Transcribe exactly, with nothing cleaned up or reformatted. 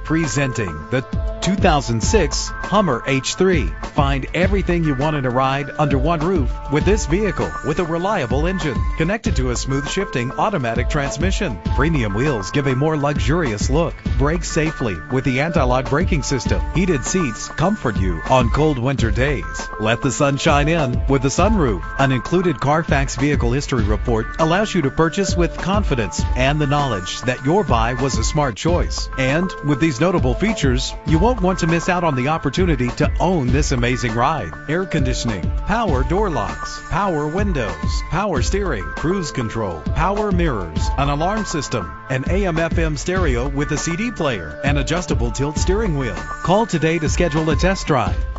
Presenting the two thousand six Hummer H three. Find everything you want in a ride under one roof with this vehicle with a reliable engine connected to a smooth shifting automatic transmission. Premium wheels give a more luxurious look. Brake safely with the anti-lock braking system. Heated seats comfort you on cold winter days. Let the sun shine in with the sunroof. An included Carfax vehicle history report allows you to purchase with confidence and the knowledge that your buy was a smart choice. And with these notable features, you won't want to miss out on the opportunity to own this amazing ride. Air conditioning, power door locks, power windows, power steering, cruise control, power mirrors, an alarm system, an A M F M stereo with a C D player, and adjustable tilt steering wheel. Call today to schedule a test drive.